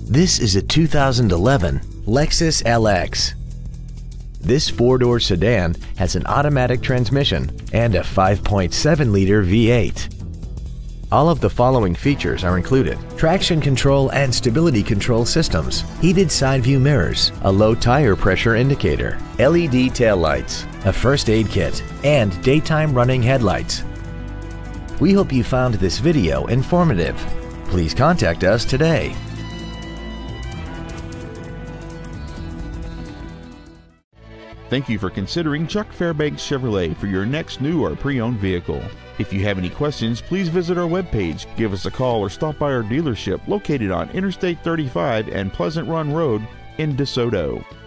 This is a 2011 Lexus LX. This four-door sedan has an automatic transmission and a 5.7-liter V8. All of the following features are included: traction control and stability control systems, heated side view mirrors, a low tire pressure indicator, LED taillights, a first aid kit, and daytime running headlights. We hope you found this video informative. Please contact us today. Thank you for considering Chuck Fairbanks Chevrolet for your next new or pre-owned vehicle. If you have any questions, please visit our webpage, give us a call, or stop by our dealership located on Interstate 35 and Pleasant Run Road in DeSoto.